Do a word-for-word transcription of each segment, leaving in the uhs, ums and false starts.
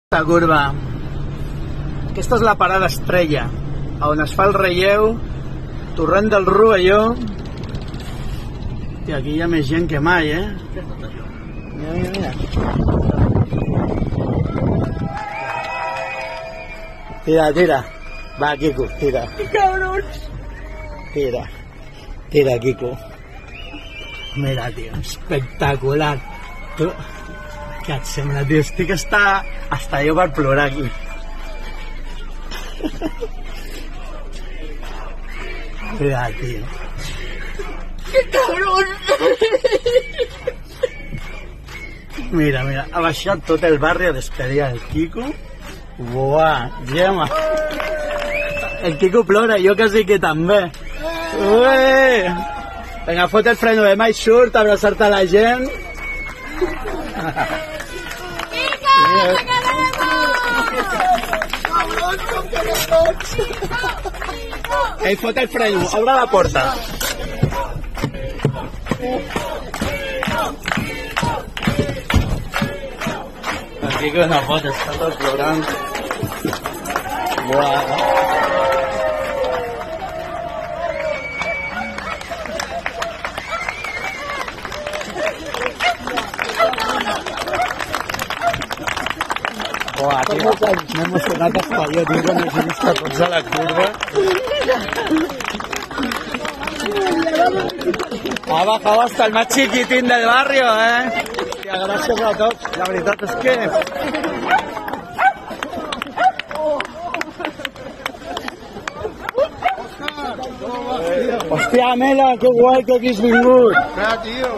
La curva. Aquesta és la parada estrella, on es fa el relleu, torrent del Rovelló. I aquí hi ha més gent que mai, eh? Mira, mira, mira. Tira, tira. Va, Quico, tira. Cabrons. Tira. Tira, Quico. Mira, tio, espectacular. Tu... Què et sembla, tio? Estic hasta, hasta jo per plorar aquí. Mira, tio. Que cabrón. Mira, mira, ha baixat tot el barri a despedir el Quico. Buah, Gemma. El Quico plora, jo quasi que també. Ué! Vinga, fot el freno de mà i surt a abraçar-te a la gent. Ei, fot el freno, obre la porta. El Quico no pot, està tot plorant. Buah. Buah, tio, m'he emocionat hasta jo, tio, quan he vist a tots a la curva. Ha bajado hasta el más chiquitín del barrio, eh? Tia, gràcies a tots, la veritat és que... Hòstia, Mela, que guai que aquí has vingut. Clar, tio.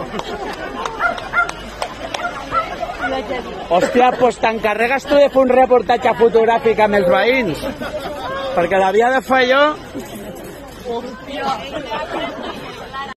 Hòstia, doncs t'encarregues tu de fer un reportatge fotogràfic amb els veïns? Perquè l'havia de fer jo.